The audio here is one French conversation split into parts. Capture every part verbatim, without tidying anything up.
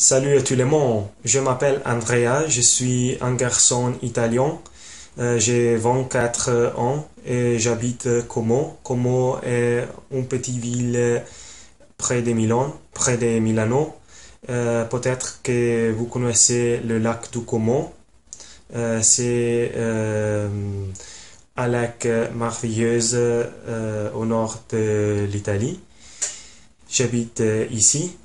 Salut à tout le monde, je m'appelle Andrea, je suis un garçon italien, Euh, j'ai vingt-quatre ans et j'habite Como. Como est une petite ville près de Milan, près de Milano. Euh, peut-être que vous connaissez le lac du Como. Euh, c'est euh, un lac merveilleux euh, au nord de l'Italie. J'habite euh, ici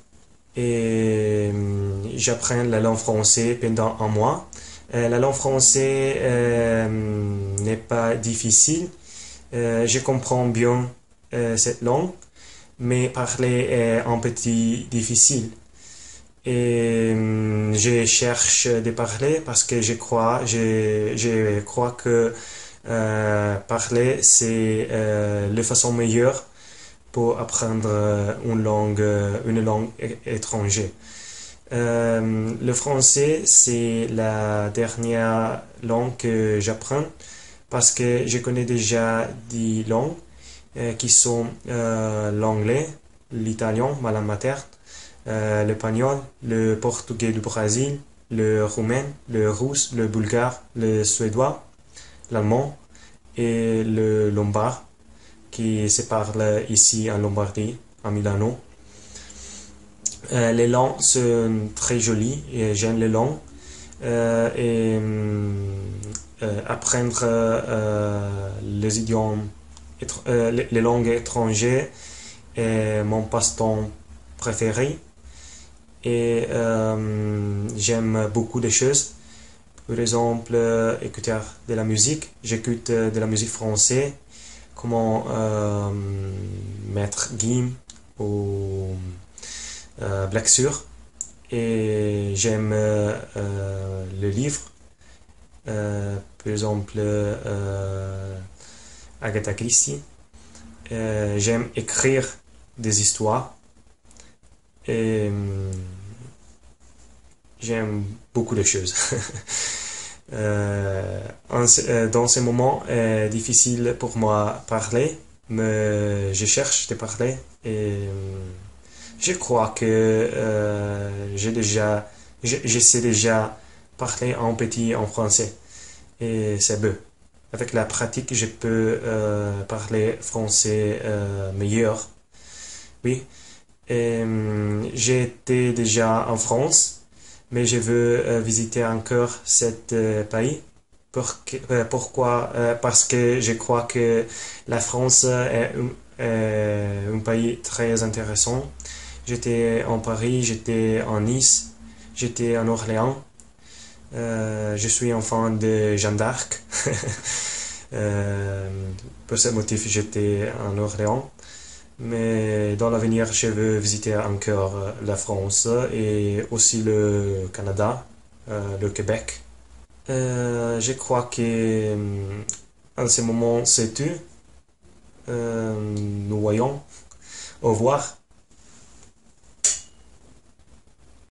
et euh, j'apprends la langue française pendant un mois. Euh, la langue française euh, n'est pas difficile. Euh, je comprends bien euh, cette langue, mais parler est un petit difficile. Et euh, je cherche de parler parce que je crois, je, je crois que euh, parler c'est euh, la façon meilleure pour apprendre euh, une langue, euh, une langue é- étrangère. Euh, le français, c'est la dernière langue que j'apprends parce que je connais déjà des langues euh, qui sont euh, l'anglais, l'italien, ma langue materne, euh, l'espagnol, le portugais du Brésil, le roumain, le russe, le bulgare, le suédois, l'allemand et le lombard qui se parle ici en Lombardie, à Milano. Euh, les langues sont très jolies et j'aime les langues. Euh, et euh, apprendre euh, les idiomes, euh, les, les langues étrangères est mon passe-temps préféré. Et euh, j'aime beaucoup de choses. Par exemple, euh, écouter de la musique. J'écoute euh, de la musique française, comment euh, Maître Gims ou euh, Black Sur. Et j'aime euh, euh, le livre, euh, par exemple euh, Agatha Christie. Euh, j'aime écrire des histoires et euh, j'aime beaucoup de choses. Euh, en ce- dans ces moments est difficile pour moi parler, mais je cherche de parler et euh, je crois que euh, j'ai déjà, je, je sais déjà parler un petit en français et c'est beau. Avec la pratique, je peux euh, parler français euh, meilleur. Oui. Et, euh, j'ai été déjà en France, mais je veux euh, visiter encore cet euh, pays. Pour euh, pourquoi? Euh, parce que je crois que la France est un, est un pays très intéressant. J'étais en Paris, j'étais en Nice, j'étais en Orléans. Euh, je suis enfant de Jeanne d'Arc. Euh, pour ce motif, j'étais en Orléans. Mais dans l'avenir, je veux visiter encore euh, la France et aussi le Canada, euh, le Québec. Euh, je crois que euh, en ce moment, c'est tout. Euh, nous voyons. Au revoir.